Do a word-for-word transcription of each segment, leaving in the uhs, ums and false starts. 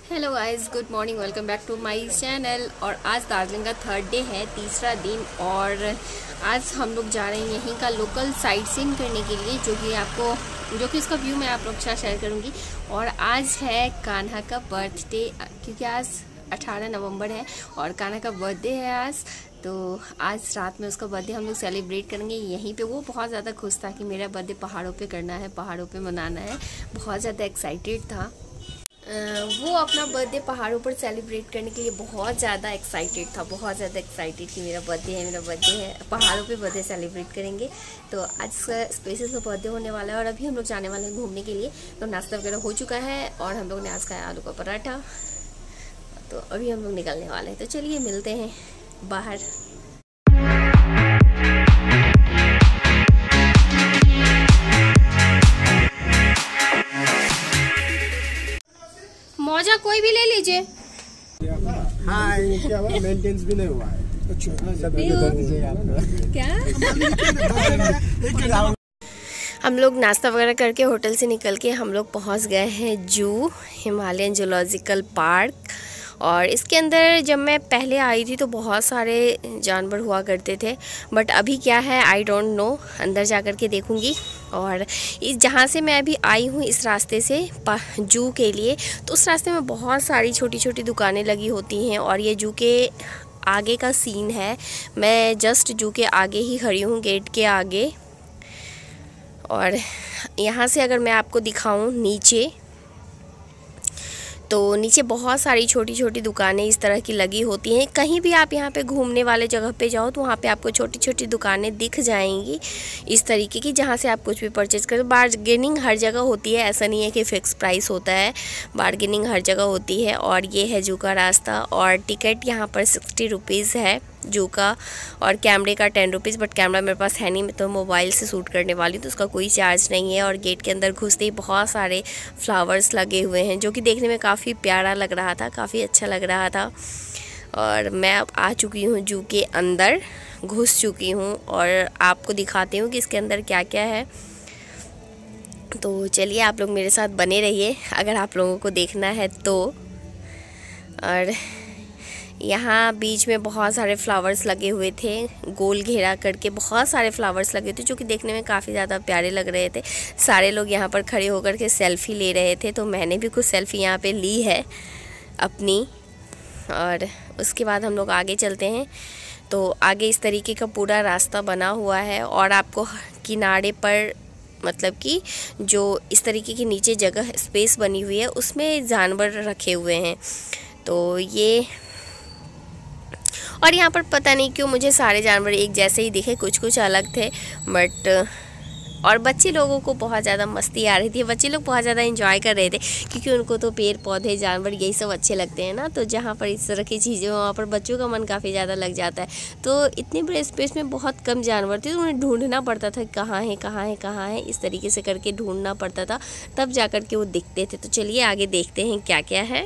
Hello guys, good morning, welcome back to my channel. और आज दार्जिलिंग का थर्ड डे है, तीसरा दिन। और आज हम लोग जा रहे हैं यहीं का लोकल साइट सीइंग करने के लिए, जो कि आपको जो कि इसका व्यू मैं आप लोग के साथ शेयर करूंगी। और आज है कान्हा का बर्थडे, क्योंकि आज अठारह नवंबर है और कान्हा का बर्थडे है आज। तो आज रात में उसका बर्थडे हम लोग सेलिब्रेट करेंगे यहीं पे। वो बहुत ज़्यादा खुश था कि मेरा बर्थडे पहाड़ों पे करना है, पहाड़ों पे मनाना है। बहुत ज़्यादा एक्साइटेड था। वो अपना बर्थडे पहाड़ों पर सेलिब्रेट करने के लिए बहुत ज़्यादा एक्साइटेड था, बहुत ज़्यादा एक्साइटेड कि मेरा बर्थडे है, मेरा बर्थडे है, पहाड़ों पे बर्थडे सेलिब्रेट करेंगे। तो आज स्पेशल सा बर्थडे होने वाला है। और अभी हम लोग जाने वाले हैं घूमने के लिए। तो नाश्ता वगैरह हो चुका है और हम लोग ने आज खाया आलू का पराठा। तो अभी हम लोग निकलने वाले हैं। तो चलिए मिलते हैं बाहर। मौजा कोई भी ले लीजिए। हाँ, ये क्या हुआ? मेंटेनेंस भी नहीं हुआ है। क्या? हम लोग नाश्ता वगैरह करके होटल से निकल के हम लोग पहुंच गए हैं जू, हिमालयन जूलॉजिकल पार्क। और इसके अंदर जब मैं पहले आई थी तो बहुत सारे जानवर हुआ करते थे, बट अभी क्या है आई डोंट नो। अंदर जा कर के देखूँगी। और इस जहाँ से मैं अभी आई हूँ इस रास्ते से जू के लिए, तो उस रास्ते में बहुत सारी छोटी छोटी दुकानें लगी होती हैं। और ये जू के आगे का सीन है। मैं जस्ट जू के आगे ही खड़ी हूँ, गेट के आगे। और यहाँ से अगर मैं आपको दिखाऊँ नीचे, तो नीचे बहुत सारी छोटी छोटी दुकानें इस तरह की लगी होती हैं। कहीं भी आप यहाँ पे घूमने वाले जगह पे जाओ तो वहाँ पे आपको छोटी छोटी दुकानें दिख जाएंगी इस तरीके की, जहाँ से आप कुछ भी परचेज़ करें। बार्गेनिंग हर जगह होती है, ऐसा नहीं है कि फ़िक्स प्राइस होता है, बार्गेनिंग हर जगह होती है। और ये है जू का रास्ता। और टिकट यहाँ पर सिक्सटी रुपीज़ है जू का, और कैमरे का टेन रुपीज़। बट कैमरा मेरे पास है नहीं, मैं तो मोबाइल से शूट करने वाली, तो उसका कोई चार्ज नहीं है। और गेट के अंदर घुसते ही बहुत सारे फ्लावर्स लगे हुए हैं, जो कि देखने में काफ़ी प्यारा लग रहा था, काफ़ी अच्छा लग रहा था। और मैं अब आ चुकी हूँ जू के अंदर, घुस चुकी हूँ और आपको दिखाती हूँ कि इसके अंदर क्या क्या है। तो चलिए आप लोग मेरे साथ बने रहिए अगर आप लोगों को देखना है तो। और यहाँ बीच में बहुत सारे फ्लावर्स लगे हुए थे, गोल घेरा करके बहुत सारे फ्लावर्स लगे थे, जो कि देखने में काफ़ी ज़्यादा प्यारे लग रहे थे। सारे लोग यहाँ पर खड़े होकर के सेल्फ़ी ले रहे थे, तो मैंने भी कुछ सेल्फ़ी यहाँ पे ली है अपनी। और उसके बाद हम लोग आगे चलते हैं। तो आगे इस तरीके का पूरा रास्ता बना हुआ है और आपको किनारे पर, मतलब कि जो इस तरीके की नीचे जगह स्पेस बनी हुई है उसमें जानवर रखे हुए हैं। तो ये, और यहाँ पर पता नहीं क्यों मुझे सारे जानवर एक जैसे ही दिखे, कुछ कुछ अलग थे। बट और बच्चे लोगों को बहुत ज़्यादा मस्ती आ रही थी, बच्चे लोग बहुत ज़्यादा एंजॉय कर रहे थे, क्योंकि उनको तो पेड़ पौधे जानवर यही सब अच्छे लगते हैं ना। तो जहाँ पर इस तरह की चीज़ें वहाँ पर बच्चों का मन काफ़ी ज़्यादा लग जाता है। तो इतने बड़े स्पेस में बहुत कम जानवर थे, तो उन्हें ढूंढना पड़ता था कहाँ है कहाँ है कहाँ है, इस तरीके से करके ढूंढना पड़ता था, तब जा कर के वो दिखते थे। तो चलिए आगे देखते हैं क्या क्या है।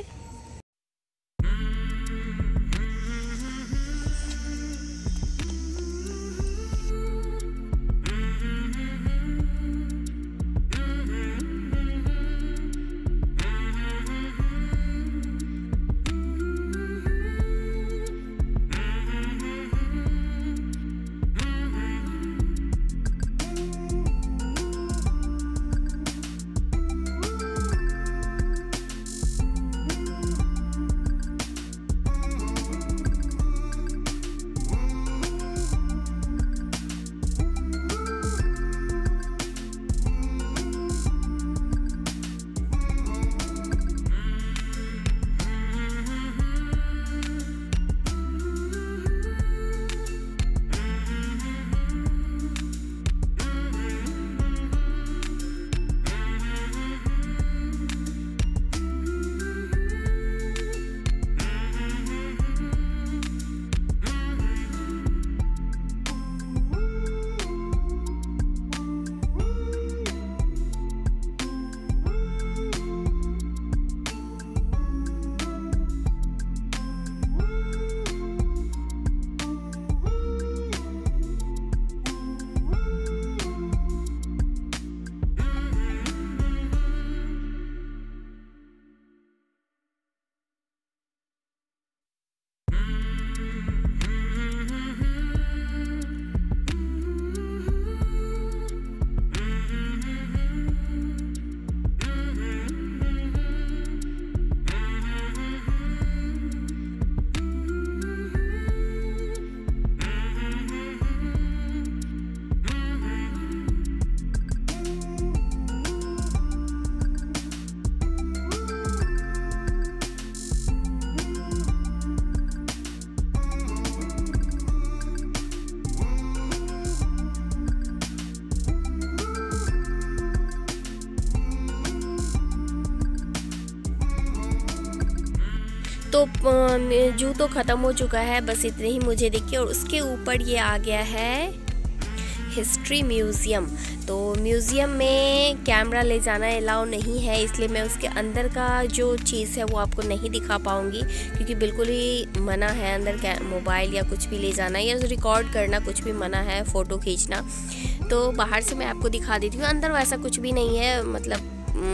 तो जू तो ख़त्म हो चुका है, बस इतने ही मुझे देखिए। और उसके ऊपर ये आ गया है हिस्ट्री म्यूज़ियम। तो म्यूज़ियम में कैमरा ले जाना अलाउ नहीं है, इसलिए मैं उसके अंदर का जो चीज़ है वो आपको नहीं दिखा पाऊँगी, क्योंकि बिल्कुल ही मना है अंदर मोबाइल या कुछ भी ले जाना या रिकॉर्ड करना, कुछ भी मना है, फ़ोटो खींचना। तो बाहर से मैं आपको दिखा देती हूँ, अंदर वैसा कुछ भी नहीं है। मतलब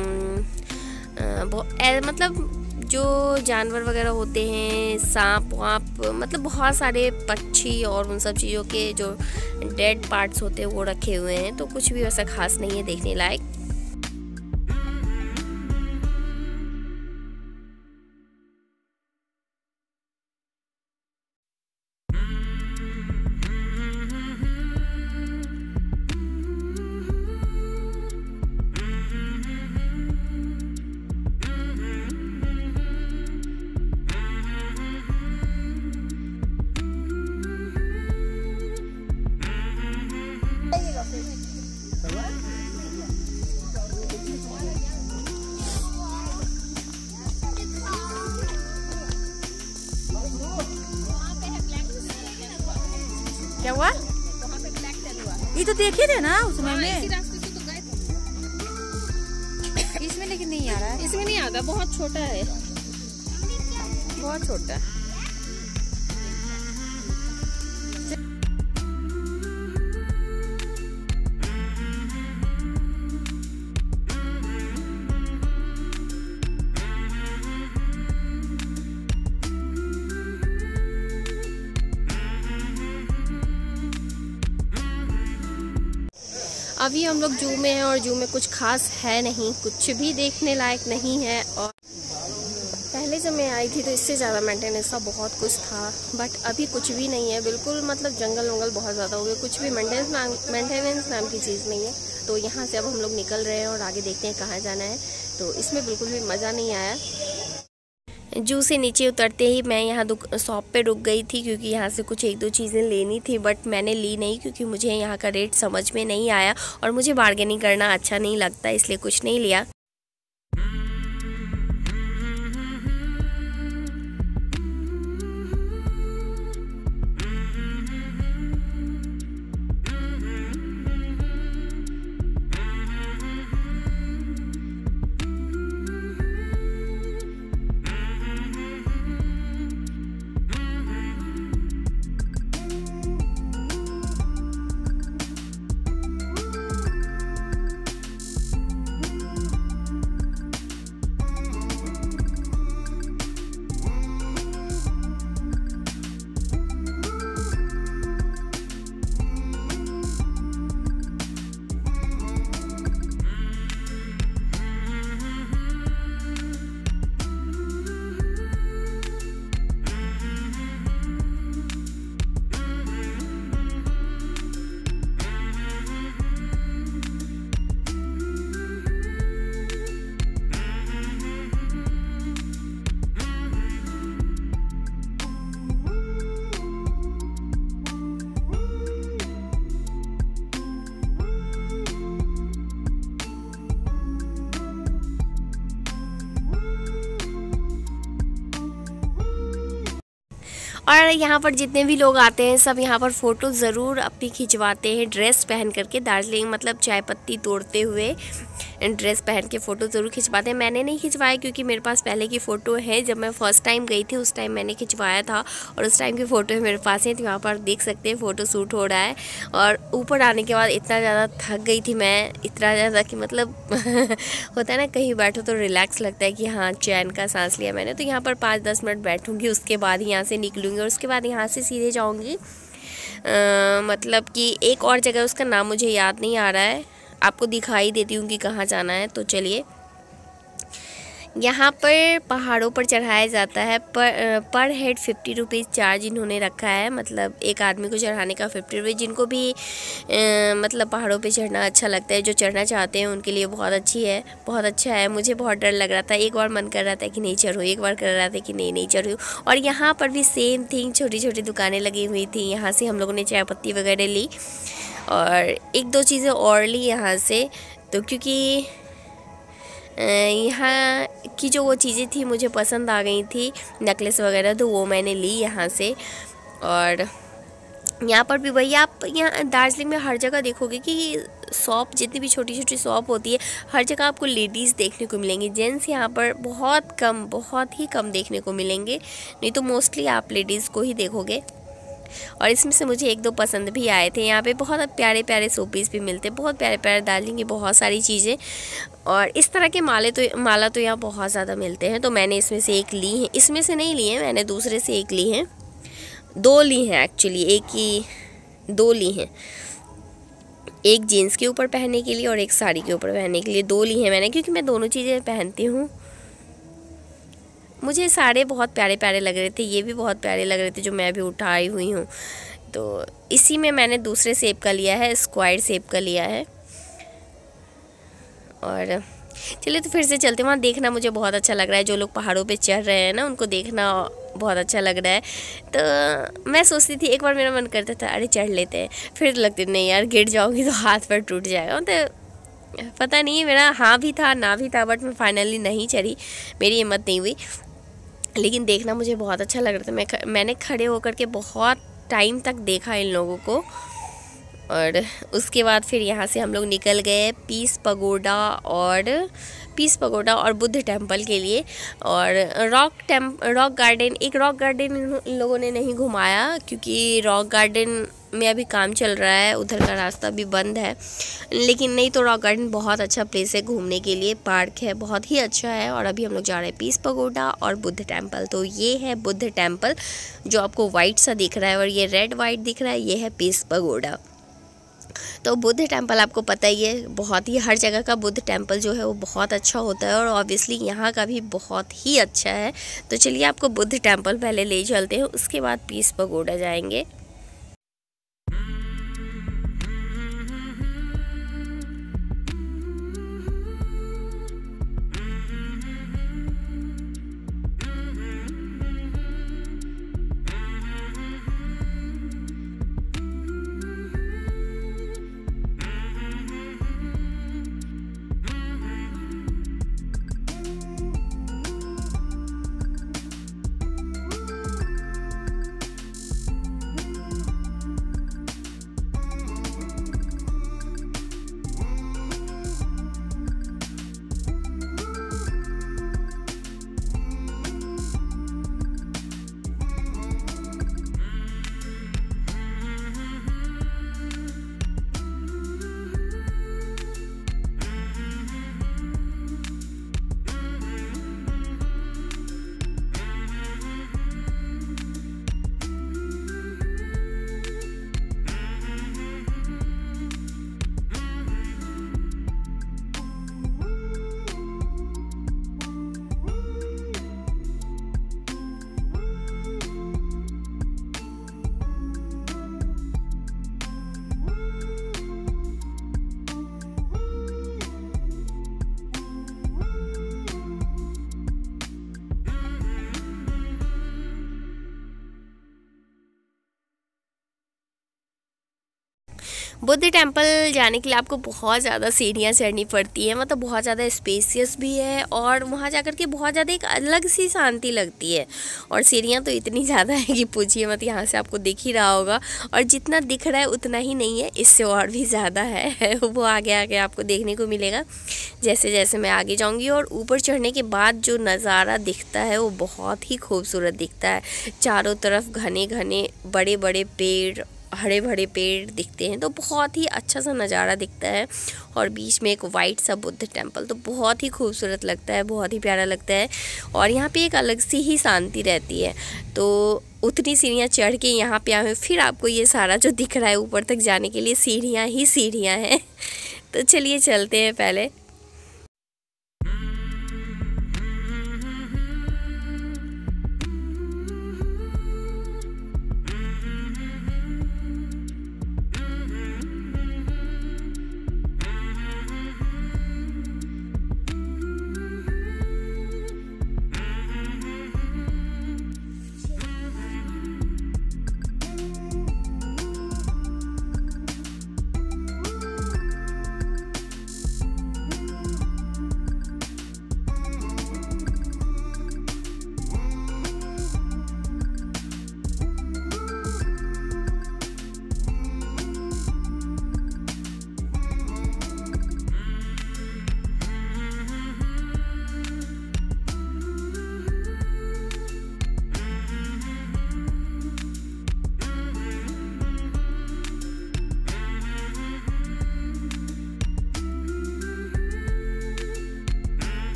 आ, मतलब जो जानवर वगैरह होते हैं, सांप वाप, मतलब बहुत सारे पक्षी और उन सब चीज़ों के जो डेड पार्ट्स होते हैं वो रखे हुए हैं। तो कुछ भी वैसा खास नहीं है देखने लायक। क्या हुआ? वहाँ पे ब्लैक टेल हुआ। ये तो देखे थे ना उसमें हाँ, में। इसी रास्ते से तो गए थे। इसमें लेकिन नहीं आ रहा है। इसमें नहीं आता, बहुत छोटा है, बहुत छोटा है। अभी हम लोग जू में हैं और जू में कुछ खास है नहीं, कुछ भी देखने लायक नहीं है। और पहले जब मैं आई थी तो इससे ज़्यादा मेंटेनेंस था, बहुत कुछ था, बट अभी कुछ भी नहीं है। बिल्कुल मतलब जंगल वंगल बहुत ज़्यादा हो गए, कुछ भी मेंटेनेंस नाम मेंटेनेंस नाम की चीज़ नहीं है। तो यहाँ से अब हम लोग निकल रहे हैं और आगे देखते हैं कहाँ जाना है। तो इसमें बिल्कुल भी मज़ा नहीं आया। जू से नीचे उतरते ही मैं यहाँ शॉप पे रुक गई थी, क्योंकि यहाँ से कुछ एक दो चीज़ें लेनी थी, बट मैंने ली नहीं क्योंकि मुझे यहाँ का रेट समझ में नहीं आया और मुझे बार्गेनिंग करना अच्छा नहीं लगता, इसलिए कुछ नहीं लिया। और यहाँ पर जितने भी लोग आते हैं सब यहाँ पर फ़ोटो ज़रूर अपनी खिंचवाते हैं, ड्रेस पहन करके। दार्जिलिंग मतलब चाय पत्ती तोड़ते हुए ड्रेस पहन के फ़ोटो ज़रूर खिंचवाते हैं। मैंने नहीं खिंचवाया क्योंकि मेरे पास पहले की फ़ोटो है, जब मैं फ़र्स्ट टाइम गई थी उस टाइम मैंने खिंचवाया था और उस टाइम की फ़ोटो मेरे पास है। तो यहाँ पर देख सकते हैं फ़ोटो शूट हो रहा है। और ऊपर आने के बाद इतना ज़्यादा थक गई थी मैं, इतना ज़्यादा कि मतलब होता है ना कहीं बैठो तो रिलैक्स लगता है कि हाँ चैन का सांस लिया मैंने। तो यहाँ पर पाँच दस मिनट बैठूँगी, उसके बाद ही यहाँ से निकलूँगी और उसके बाद यहाँ से सीधे जाऊँगी मतलब कि एक और जगह, उसका नाम मुझे याद नहीं आ रहा है, आपको दिखाई देती हूँ कि कहाँ जाना है। तो चलिए, यहाँ पर पहाड़ों पर चढ़ाया जाता है, पर पर हेड फिफ्टी रुपीज़ चार्ज इन्होंने रखा है, मतलब एक आदमी को चढ़ाने का फिफ्टी रुपीज़। जिनको भी आ, मतलब पहाड़ों पे चढ़ना अच्छा लगता है, जो चढ़ना चाहते हैं उनके लिए बहुत अच्छी है, बहुत अच्छा है। मुझे बहुत डर लग रहा था, एक बार मन कर रहा था कि नहीं चढ़ूँ, एक बार कर रहा था कि नहीं नहीं चढ़ूँ। और यहाँ पर भी सेम थिंग, छोटी छोटी दुकानें लगी हुई थी। यहाँ से हम लोगों ने चाय पत्ती वगैरह ली और एक दो चीज़ें और ली यहाँ से। तो क्योंकि यहाँ की जो वो चीज़ें थी मुझे पसंद आ गई थी, नेकलेस वगैरह, तो वो मैंने ली यहाँ से। और यहाँ पर भी वही, आप यहाँ दार्जिलिंग में हर जगह देखोगे कि शॉप, जितनी भी छोटी छोटी शॉप होती है, हर जगह आपको लेडीज़ देखने को मिलेंगी। जेंट्स यहाँ पर बहुत कम, बहुत ही कम देखने को मिलेंगे, नहीं तो मोस्टली आप लेडीज़ को ही देखोगे। और इसमें से मुझे एक दो पसंद भी आए थे। यहाँ पे बहुत प्यारे प्यारे शोपीस भी मिलते हैं, बहुत प्यारे प्यारे दार्जिलिंग की बहुत सारी चीज़ें। और इस तरह के माले तो माला तो यहाँ बहुत ज़्यादा मिलते हैं, तो मैंने इसमें से एक ली है। इसमें से नहीं ली है मैंने, दूसरे से एक ली है, दो ली हैं एक्चुअली, एक ही दो ली हैं, एक जीन्स के ऊपर पहनने के लिए और एक साड़ी के ऊपर पहनने के लिए, दो ली हैं मैंने, क्योंकि मैं दोनों चीज़ें पहनती हूँ। मुझे साड़े बहुत प्यारे प्यारे लग रहे थे, ये भी बहुत प्यारे लग रहे थे जो मैं भी उठाई हुई हूँ, तो इसी में मैंने दूसरे शेप का लिया है, स्क्वायर शेप का लिया है। और चलिए तो फिर से चलते, वहाँ देखना मुझे बहुत अच्छा लग रहा है, जो लोग पहाड़ों पे चढ़ रहे हैं ना, उनको देखना बहुत अच्छा लग रहा है। तो मैं सोचती थी, एक बार मेरा मन करता था अरे चढ़ लेते हैं, फिर लगती नहीं यार गिर जाऊँगी तो हाथ पैर टूट जाएगा, तो पता नहीं मेरा हाँ भी था ना भी था, बट मैं फाइनली नहीं चढ़ी, मेरी हिम्मत नहीं हुई। लेकिन देखना मुझे बहुत अच्छा लग रहा था, मैं मैंने खड़े होकर के बहुत टाइम तक देखा इन लोगों को। और उसके बाद फिर यहाँ से हम लोग निकल गए पीस पगोडा और पीस पगोडा और बुद्ध टेम्पल के लिए। और रॉक टेम्प रॉक गार्डन, एक रॉक गार्डन इन लोगों ने नहीं घुमाया, क्योंकि रॉक गार्डन में अभी काम चल रहा है, उधर का रास्ता भी बंद है। लेकिन नहीं तो रॉक गार्डन बहुत अच्छा प्लेस है घूमने के लिए, पार्क है, बहुत ही अच्छा है। और अभी हम लोग जा रहे हैं पीस पगोडा और बुद्ध टेम्पल। तो ये है बुद्ध टेम्पल जो आपको वाइट सा दिख रहा है, और ये रेड वाइट दिख रहा है, ये है पीस पगोडा। तो बुद्ध टेम्पल आपको पता ही है, बहुत ही हर जगह का बुद्ध टेम्पल जो है वो बहुत अच्छा होता है, और ऑब्वियसली यहाँ का भी बहुत ही अच्छा है। तो चलिए आपको बुद्ध टेम्पल पहले ले चलते हैं, उसके बाद पीस पगोडा जाएंगे। बुद्ध टेम्पल जाने के लिए आपको बहुत ज़्यादा सीढ़ियाँ चढ़नी पड़ती है, मतलब बहुत ज़्यादा स्पेसियस भी है, और वहाँ जाकर के बहुत ज़्यादा एक अलग सी शांति लगती है। और सीढ़ियाँ तो इतनी ज़्यादा है कि पूछिए मत, यहाँ से आपको दिख ही रहा होगा, और जितना दिख रहा है उतना ही नहीं है, इससे और भी ज़्यादा है वो आगे आगे आपको देखने को मिलेगा जैसे जैसे मैं आगे जाऊँगी। और ऊपर चढ़ने के बाद जो नज़ारा दिखता है वो बहुत ही खूबसूरत दिखता है, चारों तरफ घने घने बड़े बड़े पेड़, हरे भरे पेड़ दिखते हैं, तो बहुत ही अच्छा सा नज़ारा दिखता है। और बीच में एक वाइट सा बुद्ध टेम्पल, तो बहुत ही खूबसूरत लगता है, बहुत ही प्यारा लगता है। और यहाँ पे एक अलग सी ही शांति रहती है। तो उतनी सीढ़ियाँ चढ़ के यहाँ पे आए, फिर आपको ये सारा जो दिख रहा है ऊपर तक जाने के लिए सीढ़ियाँ ही सीढ़ियाँ हैं। तो चलिए चलते हैं पहले।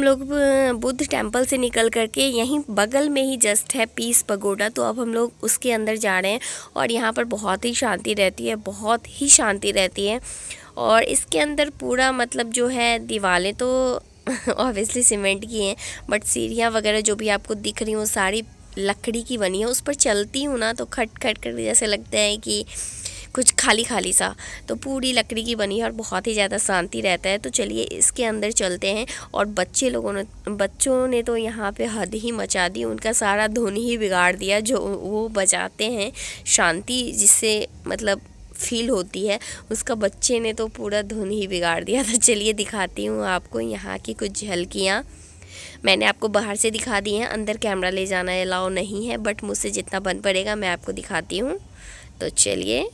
लोग बुद्ध टेम्पल से निकल करके यहीं बगल में ही जस्ट है पीस पगोडा, तो अब हम लोग उसके अंदर जा रहे हैं। और यहाँ पर बहुत ही शांति रहती है, बहुत ही शांति रहती है। और इसके अंदर पूरा मतलब जो है दीवारें तो ऑब्वियसली सीमेंट की हैं, बट सीढ़ियाँ वगैरह जो भी आपको दिख रही हैं वो सारी लकड़ी की बनी है। उस पर चलती हूँ ना तो खट खट कर जैसे लगता है कि कुछ खाली खाली सा, तो पूरी लकड़ी की बनी है और बहुत ही ज़्यादा शांति रहता है। तो चलिए इसके अंदर चलते हैं। और बच्चे लोगों ने बच्चों ने तो यहाँ पे हद ही मचा दी, उनका सारा धुन ही बिगाड़ दिया जो वो बजाते हैं, शांति जिससे मतलब फील होती है, उसका बच्चे ने तो पूरा धुन ही बिगाड़ दिया। तो चलिए दिखाती हूँ आपको यहाँ की कुछ झलकियाँ। मैंने आपको बाहर से दिखा दी हैं, अंदर कैमरा ले जाना अलाउ नहीं है, बट मुझसे जितना बन पड़ेगा मैं आपको दिखाती हूँ। तो चलिए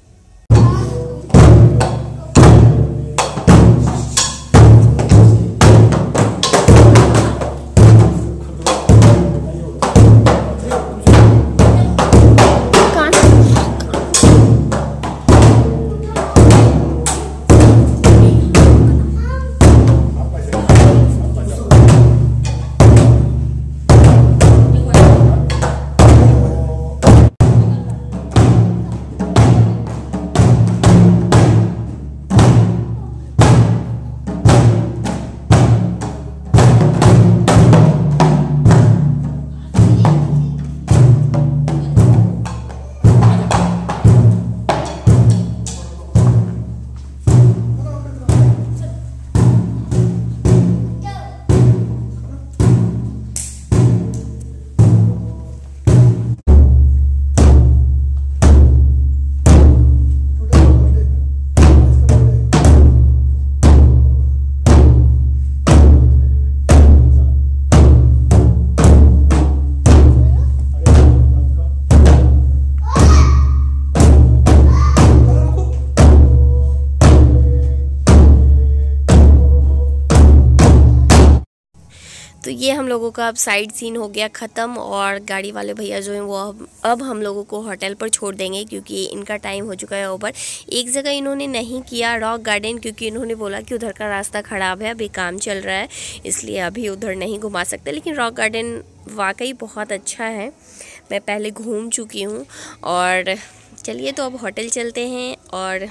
तो ये हम लोगों का अब साइड सीन हो गया ख़त्म। और गाड़ी वाले भैया जो हैं वो अब अब हम लोगों को होटल पर छोड़ देंगे क्योंकि इनका टाइम हो चुका है ओवर। एक जगह इन्होंने नहीं किया रॉक गार्डन, क्योंकि इन्होंने बोला कि उधर का रास्ता ख़राब है, अभी काम चल रहा है, इसलिए अभी उधर नहीं घुमा सकते। लेकिन रॉक गार्डन वाकई बहुत अच्छा है, मैं पहले घूम चुकी हूँ। और चलिए तो अब होटल चलते हैं। और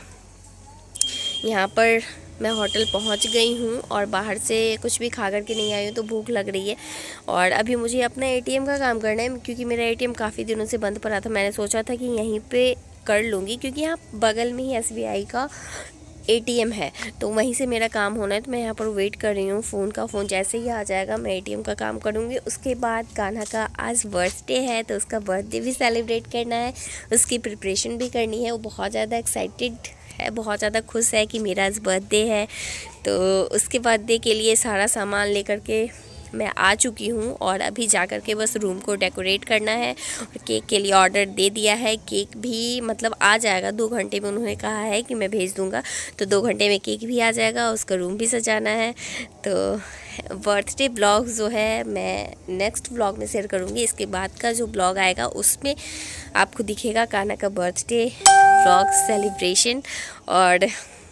यहाँ पर मैं होटल पहुंच गई हूँ और बाहर से कुछ भी खा कर के नहीं आई हूँ, तो भूख लग रही है। और अभी मुझे अपना एटीएम का काम करना है क्योंकि मेरा एटीएम काफ़ी दिनों से बंद पड़ा था। मैंने सोचा था कि यहीं पे कर लूँगी क्योंकि यहाँ बगल में ही एसबीआई का एटीएम है, तो वहीं से मेरा काम होना है। तो मैं यहाँ पर वेट कर रही हूँ फ़ोन का। फ़ोन जैसे ही आ जाएगा मैं एटीएम का काम करूँगी। उसके बाद कान्हा का आज बर्थडे है, तो उसका बर्थडे भी सेलिब्रेट करना है, उसकी प्रिपरेशन भी करनी है। वो बहुत ज़्यादा एक्साइटेड है, बहुत ज़्यादा खुश है कि मेरा आज बर्थडे है। तो उसके बर्थडे के लिए सारा सामान लेकर के मैं आ चुकी हूँ और अभी जा कर के बस रूम को डेकोरेट करना है। और केक के लिए ऑर्डर दे दिया है, केक भी मतलब आ जाएगा दो घंटे में, उन्होंने कहा है कि मैं भेज दूँगा, तो दो घंटे में केक भी आ जाएगा, उसका रूम भी सजाना है। तो बर्थडे ब्लॉग जो है मैं नेक्स्ट ब्लॉग में शेयर करूँगी। इसके बाद का जो ब्लॉग आएगा उसमें आपको दिखेगा कान्हा का बर्थडे ब्लॉग सेलिब्रेशन। और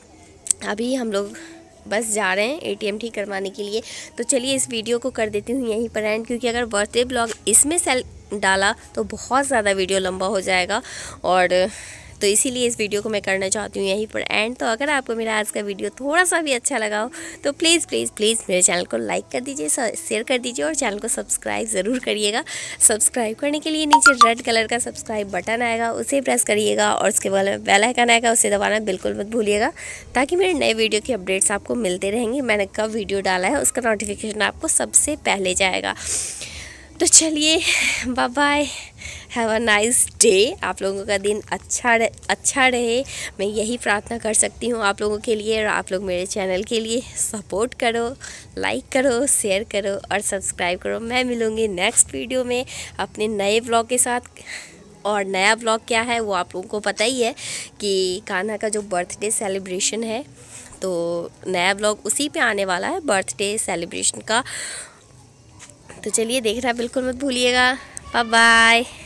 अभी हम लोग बस जा रहे हैं एटीएम ठीक करवाने के लिए। तो चलिए इस वीडियो को कर देती हूँ यहीं पर एंड, क्योंकि अगर बर्थडे ब्लॉग इसमें सेल डाला तो बहुत ज़्यादा वीडियो लंबा हो जाएगा, और तो इसीलिए इस वीडियो को मैं करना चाहती हूँ यहीं पर एंड। तो अगर आपको मेरा आज का वीडियो थोड़ा सा भी अच्छा लगा हो तो प्लीज़ प्लीज़ प्लीज़ मेरे चैनल को लाइक कर दीजिए, शेयर कर दीजिए और चैनल को सब्सक्राइब ज़रूर करिएगा। सब्सक्राइब करने के लिए नीचे रेड कलर का सब्सक्राइब बटन आएगा, उसे प्रेस करिएगा और उसके बाद में बेल आइकन आएगा, उसे दबाना बिल्कुल मत भूलिएगा, ताकि मेरे नए वीडियो के अपडेट्स आपको मिलते रहेंगे। मैंने कब वीडियो डाला है उसका नोटिफिकेशन आपको सबसे पहले जाएगा। तो चलिए bye bye, have a nice day. आप लोगों का दिन अच्छा अच्छा रहे, मैं यही प्रार्थना कर सकती हूँ आप लोगों के लिए। और आप लोग मेरे चैनल के लिए सपोर्ट करो, लाइक करो, शेयर करो और सब्सक्राइब करो। मैं मिलूँगी नेक्स्ट वीडियो में अपने नए ब्लॉग के साथ। और नया ब्लॉग क्या है वो आप लोगों को पता ही है कि कान्हा का जो बर्थडे सेलिब्रेशन है, तो नया ब्लॉग उसी पे आने वाला है, बर्थडे सेलिब्रेशन का। तो चलिए देखना बिल्कुल मत भूलिएगा। Bye bye.